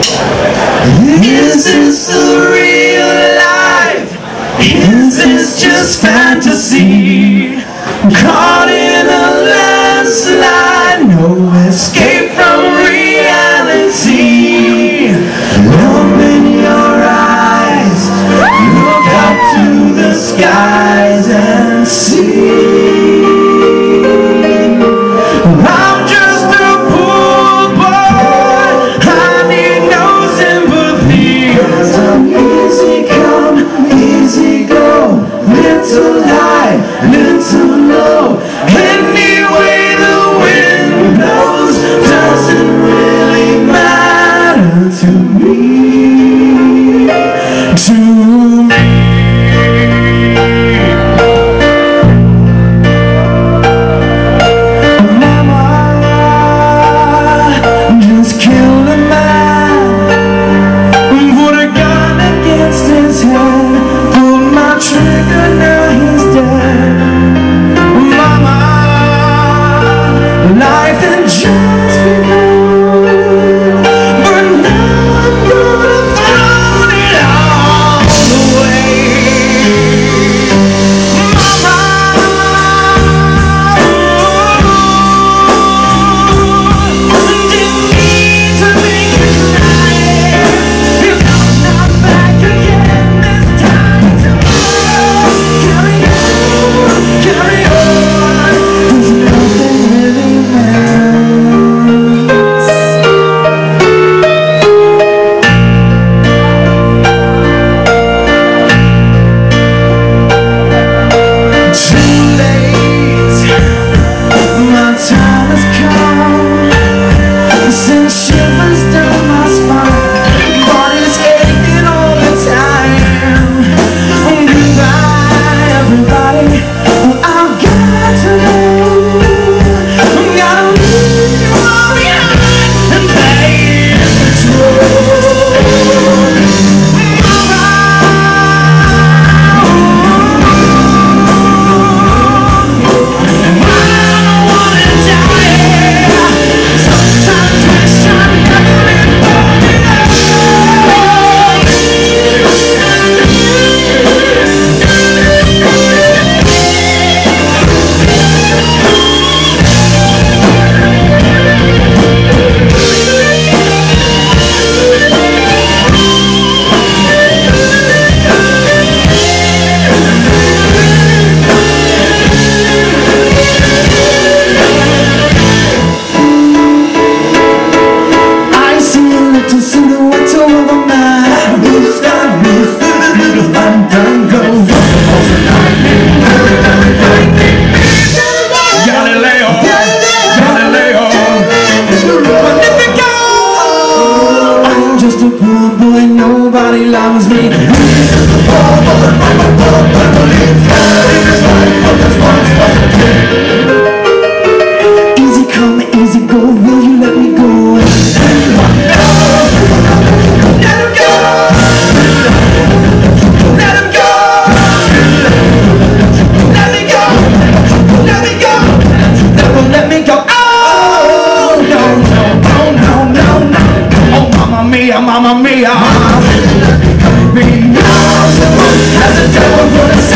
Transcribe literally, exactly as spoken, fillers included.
Is this the real life? Is this just fantasy? Caught in a landslide, no escape from reality. Open your eyes, look up to the skies and see. I'm just a poor boy, I need no sympathy. 'Cause I'm easy come, easy go, little high, little low. Any way the wind blows doesn't really matter to me, to me. Nobody loves me. Easy come, easy go. Will you let me go? Let him go. Let him go. Let me go. Let me go. Never let me go. Oh no no no no no no. Oh mamma mia, mamma mia. As a devil put a